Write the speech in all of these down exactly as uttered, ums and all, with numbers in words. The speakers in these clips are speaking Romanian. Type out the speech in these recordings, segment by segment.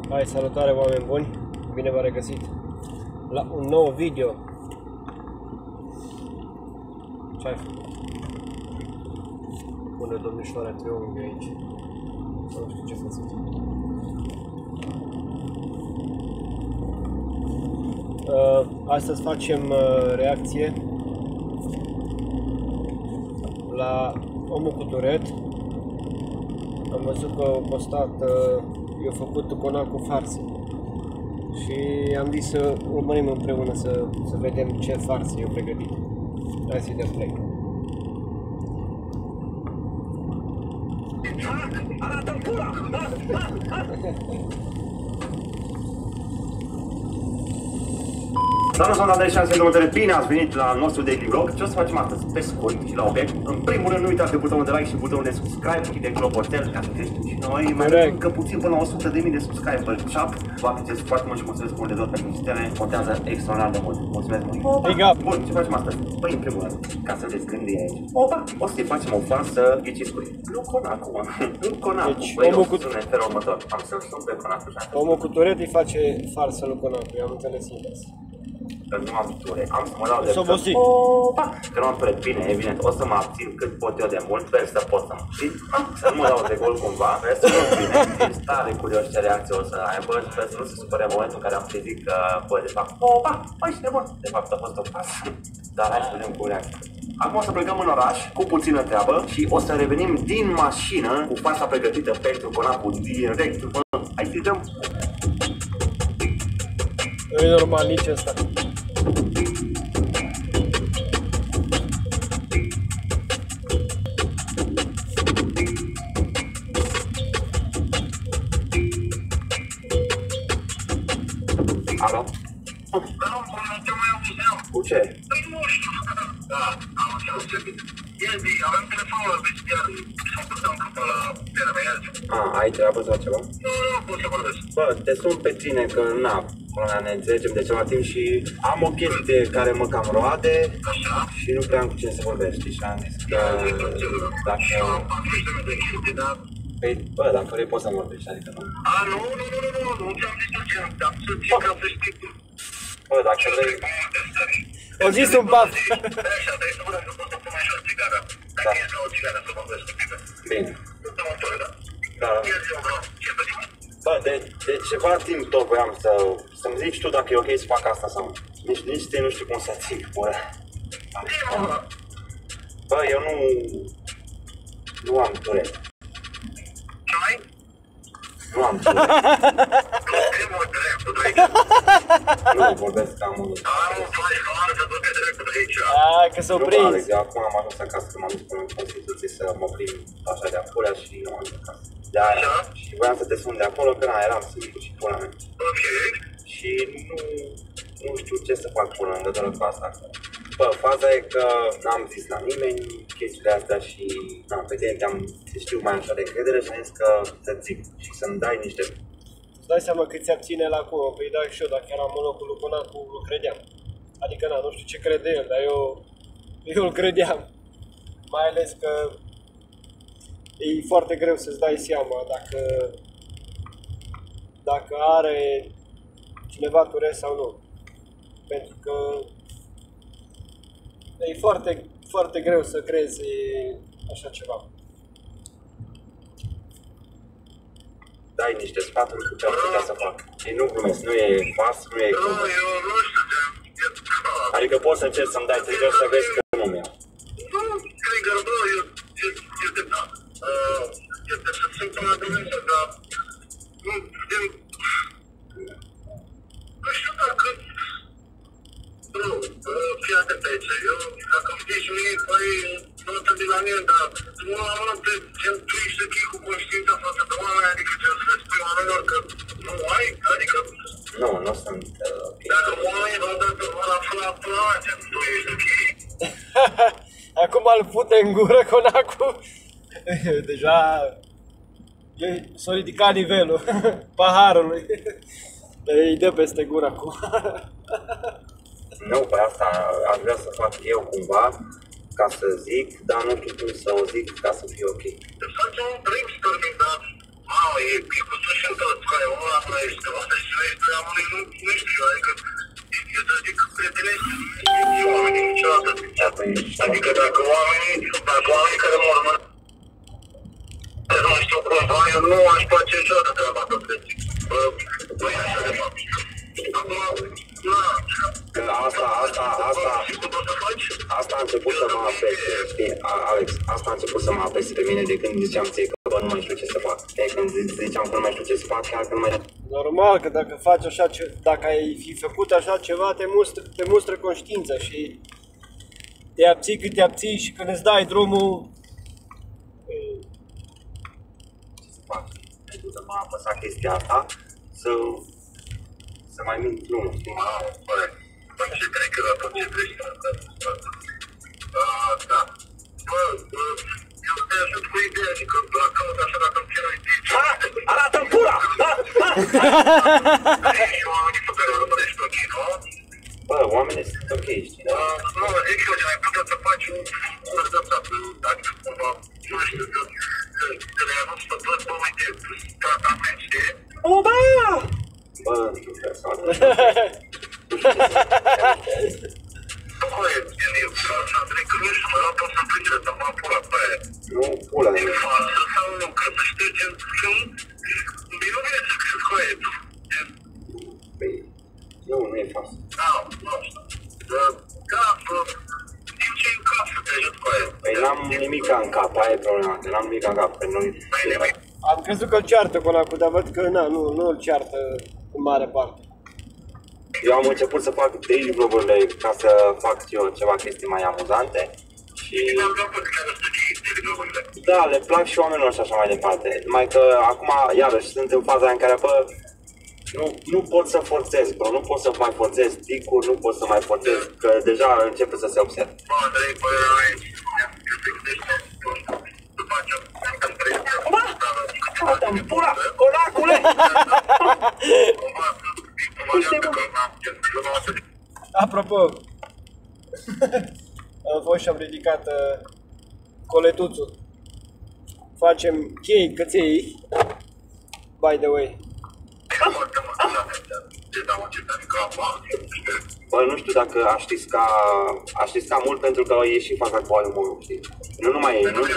Hai, salutare oameni buni, bine v-am regăsit la un nou video. Ce-ai făcut? Pune domnișoara triunghi aici. Nu știu ce faceți. Uh, astăzi facem uh, reacție la omul cu turet. Am văzut că a postat, uh, i-a făcut conacul farsă și am zis să urmărim împreună să, să vedem ce farsă i-a pregătit. Hai să-i dăm play. Salut, sunt Andrei și am venit, bine ați venit la nostru daily vlog. Ce o să facem astăzi? Pe scurt și la obiect. În primul rând, nu uitați de butonul de like și butonul de subscribe și de clopoțel ca să creștem și noi. Mai avem încă puțin până la o sută de mii de subscriber. Chat, vă apreciez foarte mult și mulțumesc mult de tot pentru sisteme. Contează extraordinar de mult. Mulțumesc mult. Big up! Bun, ce facem astăzi? Păi, în primul rând, ca să vedeți când e aici. Opa! O să-i facem o farsă ghiciți cu ei. Nu conacul, mă. Nu conacul. Deci, băi, omul o cu... să sune în felul următor. Am să-l sun pe conacul așa. Omul cu turet îi face farsă lui conacul, eu am înțeles invers. Că nu am ture, am să mă dau de S-o Opa! Că nu am ture, bine, evident, o să mă abțin cât pot eu de mult, sper să pot să mă abțin, să nu mă dau de gol cumva, sper să nu bine, e stare curios ce reacție o să aibă, sper să nu se supere în momentul în care am trezit că, bă, de fapt, opa, băi, ești nebun, de fapt a fost o pasă, dar hai să vedem cu reacție. Acum o să plecăm în oraș, cu puțină treabă și o să revenim din mașină cu farsa pregătită pentru conacul direct după, hai să dăm. Nu e normal nici ăsta. Alo? Cu ce? Păi nu știu, da, am înțeles ce bine. Ieri avem telefonul ăla bestial, să putem că la termenat. Ah, ai treabă sau ceva? Nu, nu pot să vorbesc. Bă, te sun pe tine că, na, până ne înțelegem de ceva timp și am o chestie care mă cam roade. Așa? Și nu prea am cu cine să vorbești și am zis că dacă... Și eu am patruzeci de minute de chestii, dar... Păi, bă, dacă vrei poți să vorbești, adică nu. A, nu, nu, nu, nu, nu, nu ți-am zis ce am, dar să ții ca să știi tu. Bă, dacă vrei... O zis un baf. Așa, dar e să văd că pot să pun mai jos țigara. Dacă e ca o țigară să vorbesc cu tine. Bine. Nu te mă întorc, da? Da. Ieri eu vreau ce pe tine. Bă, de, de ceva timp tot voiam să, să-mi zici tu dacă e ok să fac asta sau nu. Nici, nici te nu știu cum să zic, bă. Bă, eu nu... Nu am turet. Ce ai? Nu am turet. Nu, mă, dreptul de aici. Nu vorbesc cam mult. Am un flash, că am să du-te dreptul de aici. A, că s-o prins. Nu, eu acum am ajuns acasă, că m-am dus până în Constituție să mă plimb așa de apurea și nu am ajuns acasă. De aia, și voiam să te sun de acolo, că na, eram singur și pula mea. Ok. Și nu, nu știu ce să fac până în legătură cu asta. Bă, faza e că n-am zis la nimeni chestiile astea și, na, pe tine te-am, te știu mai așa de încredere și am zis că să-ți zic și să-mi dai niște... Îți dai seama cât ți abține la acum, păi da și eu, dacă eram în locul lui conacul, îl credeam. Adică, na, nu știu ce crede el, dar eu, eu îl credeam. Mai ales că e foarte greu să-ți dai seama dacă, dacă are cineva turet sau nu. Pentru că e foarte, foarte greu să crezi așa ceva. Dai niște sfaturi cu ce am putea să fac. Și nu glumesc, nu e fals, nu e glumă. Nu, eu nu știu ce... Adică poți să încerci să-mi dai trigger să vezi că nu mi-au. Nu, trigger, bă, eu... Este, da. Este să simt la Dumnezeu, dar... Nu, știu... Nu știu dacă... Nu, fii atent aici. Eu, dacă îmi zici mie, păi, notă de la mine, dar... Nu am notă, gen, tu ești ok cu conștiința față de oameni, adică ce să le spui oamenilor că nu ai, adică... Nu, nu sunt ok. Dacă oamenii odată vor afla până la gen, tu ești ok. Acum îl pute în gură conacul. Deja s-a ridicat nivelul paharului. Îi dă peste gură acum. Nu, pe asta aș vrea să fac eu cumva, ca să zic, dar nu știu cum să o zic ca să fie ok. Să facem un brainstorming, dar, mamă, e cu suși în tot, care ăla nu ești nici oamenii niciodată. Adică dacă oamenii, dacă oamenii care mă urmăresc, nu știu cumva, eu nu aș face niciodată treaba asta, deci, nu e așa de fapt. Acum, na, Asta, asta, asta, asta a început să mă apese, știi, Alex, asta a început să mă apese pe mine de când ziceam ție că bă, nu mai știu ce să fac. De când ziceam că nu mai știu ce să fac, chiar că nu mai... Normal că dacă faci așa, ce, dacă ai fi făcut așa ceva, te mustră, te mustră conștiința și te abții cât te abții și când îți dai drumul... Ce să fac? Pentru că m-a apăsat chestia asta, să... să mai mint drumul, știi? Bă, ce cred că la tot ce treci, da. Bă, eu te ajut cu ideea, adică la căut așa dacă îmi țin o idee. Ha! Arată-mi pula! Și oamenii pe care urmărești ok, nu? Bă, oamenii sunt ok, știi, da? Nu, zic eu, ai putea să faci un curs de asta, adică cumva, nu știu, să le anunț pe toți, bă, uite, tratament, știi? O, da! Bă, nu știu ce să fac. Bă, eu, să trec că nu știu, mă rog, pot să plece să mă pula pe aia. Nu, pula de Din față sau nu, ca să ștergem film, bine nu vine să crezi cu aia, tu. Păi, nu, nu e fals. Da, nu știu. Da, bă, din ce în cap să te ajut cu aia. Păi n-am nimic în cap, aia e problema, că n-am nimic în cap, că nu... Am crezut că îl ceartă cu ăla, dar văd că na, nu, nu îl ceartă în mare parte. Eu am început să fac daily vlog-urile ca să fac eu ceva chestii mai amuzante și... Da, le plac și oamenilor și așa mai departe. Numai că acum, iarăși, sunt în faza în care, bă, nu, nu pot să forțez, bro, nu pot să mai forțez ticuri, nu pot să mai forțez, că deja începe să se observe. Bă, Andrei, bă, Uite-mi pula, colacule! Apropo, am fost și am ridicat uh, coletuțul. Facem chei căței, by the way. Bă, nu știu dacă aș risca, aș risca mult pentru că e și faza cu aluminiu, știi? Nu numai ei, nu?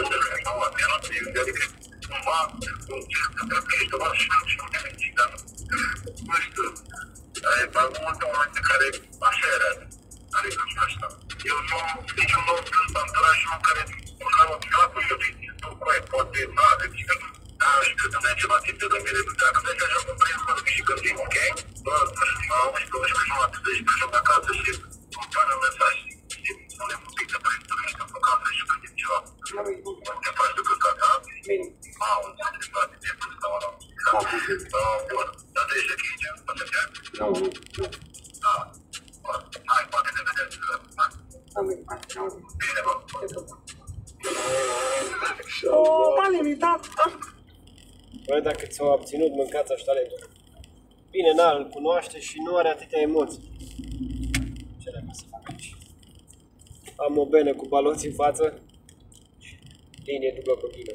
Nu știu, ai multe momente care așa era, adică nu așa. Eu nu am niciun nou în anturajul în care măcar o țeapă și o țin, nu mai poate, nu are, zică, da, și că nu ai ceva timp de mine, dacă vezi așa cum vrei să și când vin, ok? Bă, nu știu, am și douăzeci și jumătate, deci pe joc acasă și îmi pare un mesaj, știi, nu le-am un pic de părinte, nu știu, pe casă și când ceva. Nu te faci de căcat, da? Bine. Mamă, ce frate, te-ai pus la ăla. Da, bun, dar de ce aici, poate să Nu, nu, nu. da, bun, hai, poate ne vedem, hai. Am venit, hai, am venit. Bine, bă. Oh, m-am limitat! Bă, dacă ți-au obținut, mâncați așa talentul. Bine, na, îl cunoaște și nu are atâtea emoții. Ce trebuie să fac aici? Am o benă cu baloți în față. Linie dublă continuă.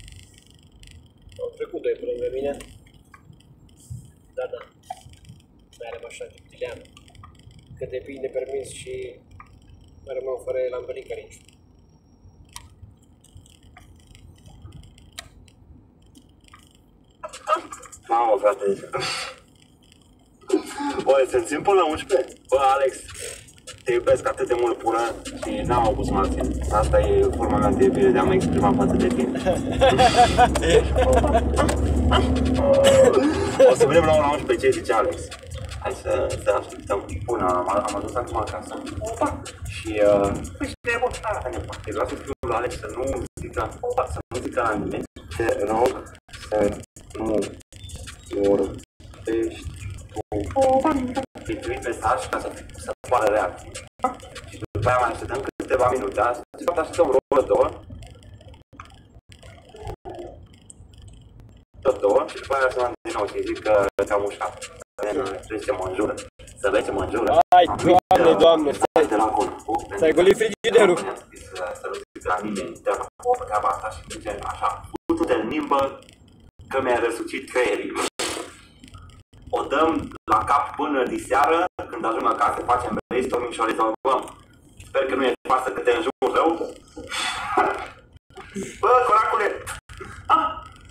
Au trecut doi pe lângă mine. Da, da. Mai are așa tiptileană. Că depinde de permis și mai rămân fără lambărică aici. Mamă, frate. Bă, să-mi țin până la unsprezece. Bă, Alex, te iubesc atât de mult până și n-am avut să mă abțin. Asta e forma mea de iubire de a mă exprima față de tine. O să vedem la ora unsprezece ce zice Alex. Hai să, să așteptăm până am, am adus acum acasă. Opa! Și, uh, păi și de bun, arată neparte. Vreau să fiu la Alex să nu zică, opa, să nu zică la nimeni. Te rog să nu vorbești tu. Îi trimit mesaj ca să, să poară reacții. Și după aia mai așteptăm câteva minute. De fapt așteptăm o oră, două. Tot două. Și după aia să mă din nou și zic că te-am ușat. Să vezi ce mă înjură. Să vezi ce mă înjură. Ai, doamne, doamne, stai, ți-ai golit frigiderul. Să nu zic la mine, pe treaba asta și zice așa, futu-te în limbă că mi-ai răsucit creierii. O dăm la cap până diseară, când când ajung acasă, facem brainstorming și o rezolvăm. Sper că nu e farsă cât te înjur rău. Bă, coracule! Ah!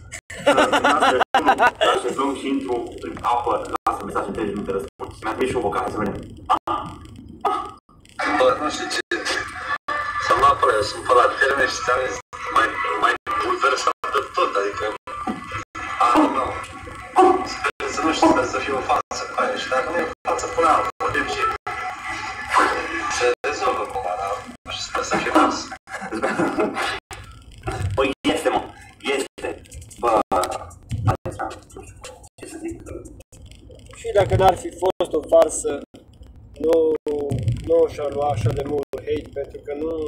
Lasă plâng și intru prin apă, lasă mesaj în tele, nu te răspund. Mi-a trimis și o vocal, hai să vedem. Ah! Ah! Bă, nu știu ce... Să-mi apără, eu sunt pe la termen și ți-am zis, mai, mai bulversat de tot, adică... Ah, nu. Sper să nu știu, sper să fie o față cu aia și dacă nu e o față, pune altă, vedem ce... Se rezolvă cumva, dar nu știu, sper să fie față. Păi este, mă, este. Bă, Alexa, nu știu ce să zic. Și dacă n-ar fi fost o farsă, nu, nu și-ar lua așa de mult hate, pentru că nu,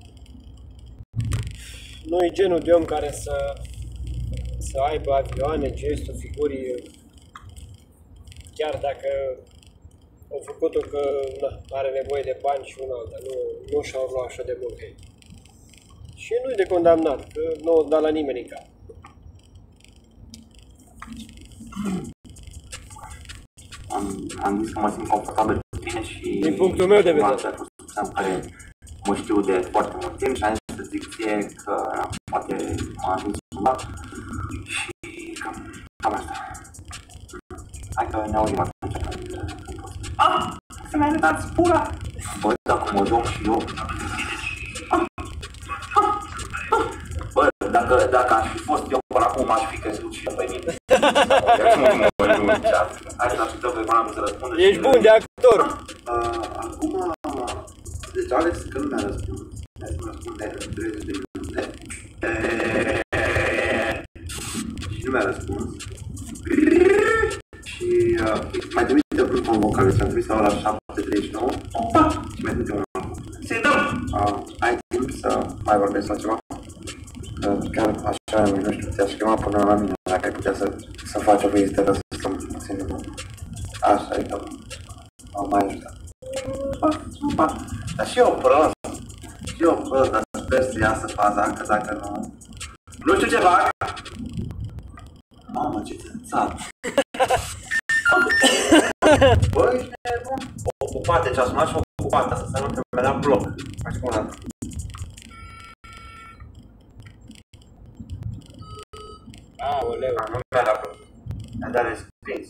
nu e genul de om care să, să aibă avioane, gesturi, figuri, chiar dacă au făcut-o că na, are nevoie de bani și una alta, nu, nu și-au luat așa de mult hate. Și nu e de condamnat, că nu o da la nimeni în cap. Am, am zis că mă simt confortabil cu tine și... Din punctul meu de vedere. Am fost care mă știu de foarte mult timp și am zis să zic ție că poate m-a ajuns cumva și cam, cam asta. Hai că ne auzim atunci. Ah! Să mi-ai arătat spura! Bă, dacă mă joc și eu... Ah! Ah! Ah! Bă, dacă, dacă aș fi fost eu până acum, aș fi crezut și eu pe mine. Hai să așteptăm pe Emanuel să răspundă. Ești bun de actor! Acum, deci Alex că nu mi-a răspuns. Mi-a răspuns de treizeci de minute. Și nu mi-a răspuns. Și mai trimite brut un vocal, deci am trimis la ora șapte treizeci și nouă. Și mai trimite un vocal. Să-i dăm! Ai timp să mai vorbesc la ceva? Chiar așa, nu știu, te-aș chema până la mine, dacă ai putea să, să faci o vizită, să stăm puțin. Așa, e că m-am mai ajutat. Dar și eu prost, și eu prost, dar sper să iasă faza, că dacă nu... Nu știu ce fac! Mamă, ce țânțat! Bă, ești nebun! Ocupat, deci a sunat și ocupat, asta înseamnă că mi-a dat bloc. Faci cum o dată. Aoleu! Nu mi-a dat bloc. Mi-a dat respins.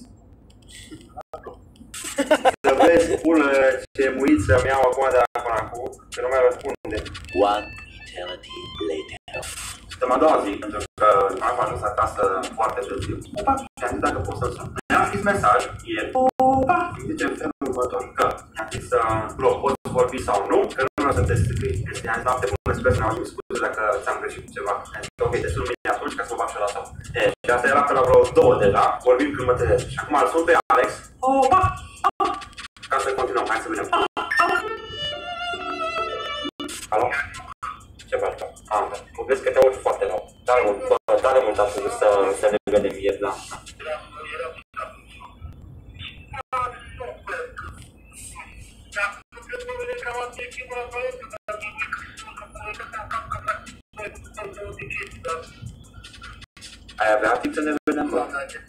Să vezi, pulă, ce muiță mi iau acum de la Conacu, că nu mai răspunde. One eternity later. Suntem a doua zi, pentru că am ajuns acasă foarte târziu. Opa, și am zis dacă pot să-l sun. Mi-am scris mesaj ieri. Opa, îmi zice în felul următor că mi-am zis să blog, poți vorbi sau nu, că nu vreau să te scrii. Deci mi-am zis noapte bună, sper să ne auzim scuze dacă ți-am greșit cu ceva. Mi-am zis ok, te sun mine atunci ca să mă fac și la sau. E, și asta era pe la vreo două deja, vorbim când mă trezesc. Și acum îl sun pe Alex. Opa! Ca să continuăm, hai să vedem. Alo? Ce faci? Am, vezi că te auzi foarte rău. Tare mult, tare mult aș vrea să, să ne vedem ieri, da. Ai avea timp să ne vedem, bă?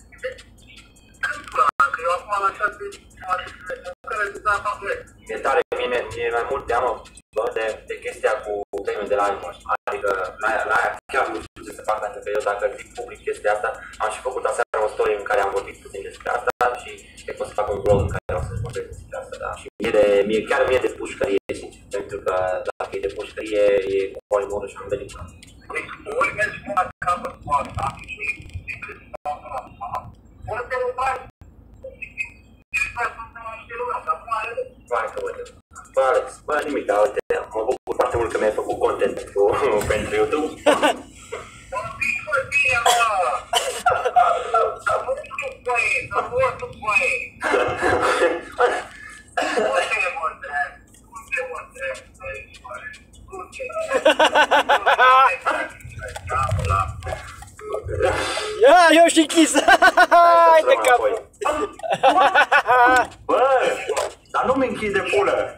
E tare, mie mi-e mai mult teamă, bă, de, de chestia cu premiul de la Animal. Adică, la aia, la aia chiar nu știu ce să fac, pentru că eu dacă zic public chestia asta, am și făcut aseară o story în care am vorbit puțin despre asta și cred că o să fac un blog în care o să vorbesc despre asta, da. Și mie de, mie, chiar mie de pușcărie, sincer, pentru că dacă e de pușcărie, e cu polimorul și am venit. Ori mergi cu una capăt cu asta și ori te rupai. Hai că văd. Bă, Alex, bă, nimic, dar uite, mă bucur foarte mult că mi-ai făcut content pentru, pentru YouTube. Mă pic pe tine, mă! Să nu știu băie, să nu știu băie! Unde mă drept? Unde mă drept, băie? Unde? Ia, eu și închis! Hai de cap! Bă, dar nu mi închide de pulă!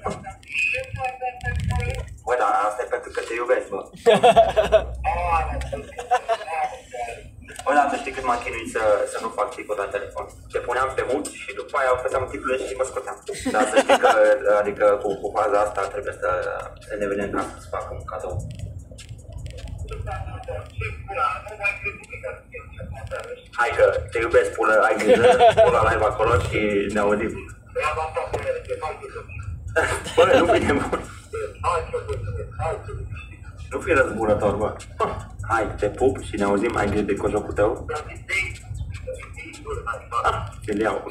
Bă, dar asta e pentru că te iubesc, bă. Bă, dar să știi cât m-am chinuit să, să nu fac picul la telefon. Te puneam pe mut și după aia făceam tip plâns și mă scoteam. Dar să știi că, adică cu, cu faza asta trebuie să, să ne venim ca să facă un cadou. Hai că te iubesc, pulă, ai grijă, pula live acolo și ne auzim. Bă, nu bine, bun. Nu fi răzbunător, bă. Hai, te pup și ne auzim, ai grijă de cojocul tău. Te-l iau.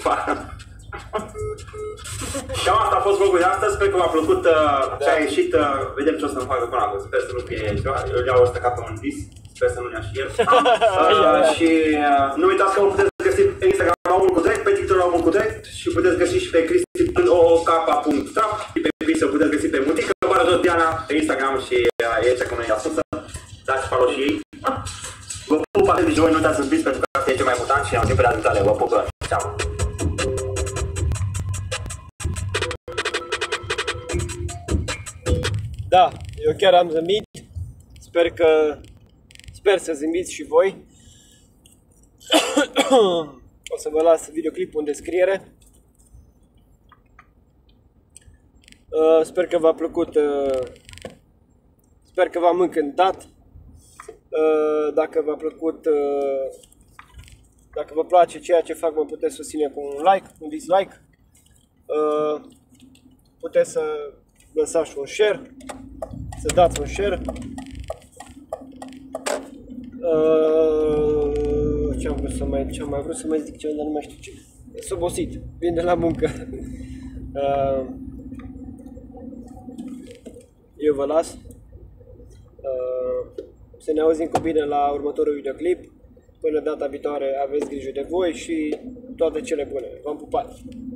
Cam asta a fost vlogul de astăzi, sper că v-a plăcut ce a ieșit, vedem ce o să-mi facă până acum, sper să nu fie ceva, eu le-au ăsta ca pe un vis, sper să nu-i și el. Și nu uitați că mă puteți găsi pe Instagram la omul cu drept, pe TikTok la omul cu drept și puteți găsi și pe cristi punct o k punct trap și pe Pixel puteți găsi pe Mutică, bară jos Diana pe Instagram și e cea cu noi ascunsă, dați follow și ei. Vă pup, atât de joi, nu uitați să zbiți pentru că asta e cel mai important și am zis pe data viitoare, vă pup, ceau! Da, eu chiar am zâmbit, sper că, sper să zâmbiți și voi. O să vă las videoclipul în descriere. Uh, sper că v-a plăcut, uh, sper că v-am încântat. Uh, dacă v-a plăcut, uh, dacă vă place ceea ce fac, mă puteți susține cu un like, un dislike. Uh, puteți să lăsați un share, să dați un share. Uh, ce am vrut să mai, ce am mai vrut să mai zic ceva, dar nu mai știu ce. Sunt obosit, vin de la muncă. Uh, eu vă las. Uh, să ne auzim cu bine la următorul videoclip. Până data viitoare aveți grijă de voi și toate cele bune. V-am pupat!